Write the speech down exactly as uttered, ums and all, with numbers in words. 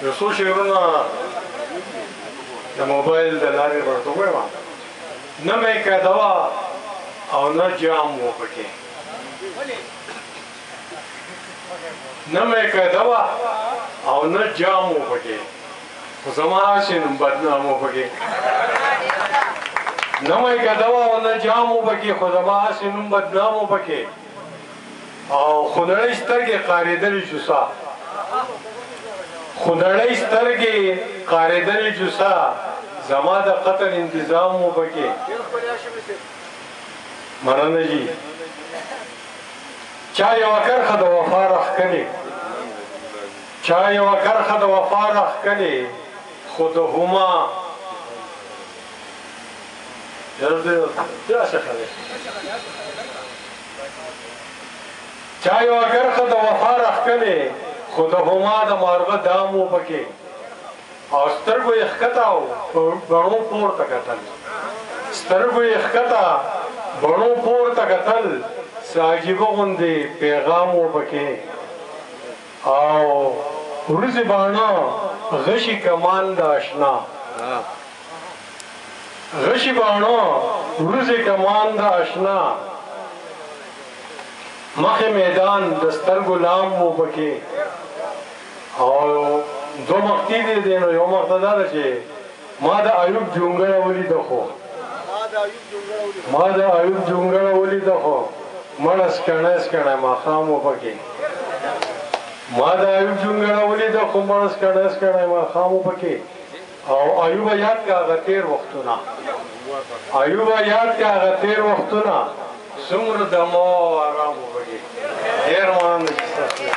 یو څو شعرونه د موبایل د لارې ورته ووایم نه مې که دوا او نه جام و پکې نه مې که دوا او نه جام و پکې خو زما هسې نوم بدنام و پکې نه مې که دوا او نه جام و پکې خو زما هسې نوم بدنام و پکې او خونړۍ سترګې قارېدلې جوسا خونړۍ سترګې قارېدلې جوسا زما د قتل انتظام و پکې مننه جي چا یوه کرښه د وفا راښکلې چا یوه کرښه د وفا راښکلې خو د هما چا یوه کرښه د وفا راښکلې خو د هما د مارغه دام و پکې او سترګو یې ښکته او بڼو پورته کتل سترګو یې ښکته بڼو پورته کتل څه عجیبه غوندې پیغام و پکې او وروځې باڼه غشي کمان د اشنا غشي باڼه وروځې کمان د اشنا مخې میدان د سترګو لام و پکې او دو مختی دی دی نو یو مخته دا ده چې ما د ایوب جونګړه ولیده خو ما د ایوب جونګړه ولیده خو مړه سکڼی سکڼی ماښام و پکې ما د ایوب جونګړه ولیده خو مړه سکڼی سکڼی ماښام و پکې او ایوبه یاد که هغه تېر وختونه ایوبه یاد که هغه تېر وختونه څومره دمه او ارام و پکې ډېر مننه چې ستاسو